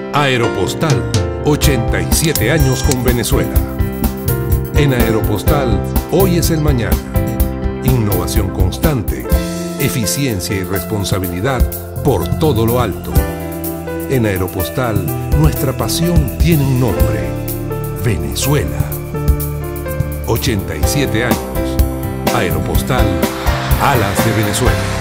Aeropostal, 87 años con Venezuela. En Aeropostal, hoy es el mañana. Innovación constante, eficiencia y responsabilidad por todo lo alto. En Aeropostal, nuestra pasión tiene un nombre: Venezuela. 87 años. Aeropostal, alas de Venezuela.